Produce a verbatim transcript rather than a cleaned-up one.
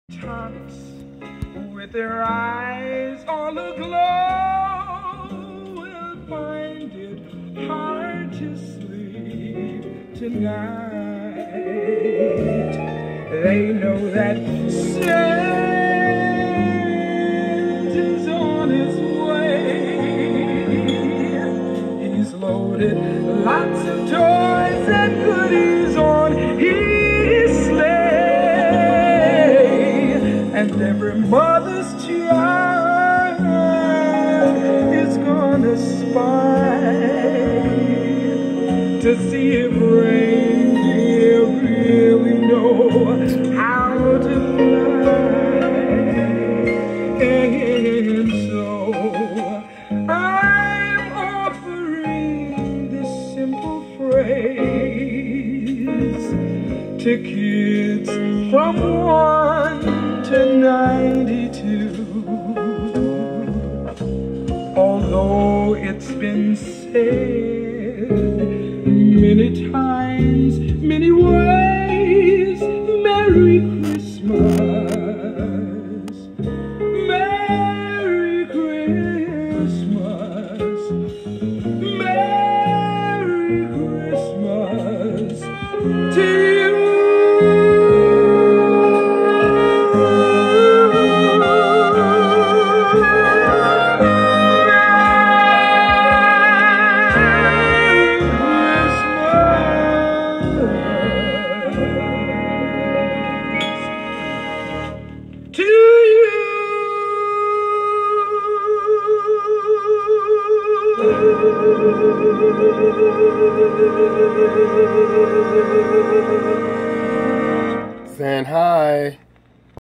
Tots with their eyes all aglow will find it hard to sleep tonight. They know that Santa's on his way. He's loaded lots of toys and goodies on his sleigh. And every mother's child is gonna spy to see if reindeer really know how to fly. And so I'm offering this simple phrase to kids from one to ninety-two. Although it's been said many times, many ways,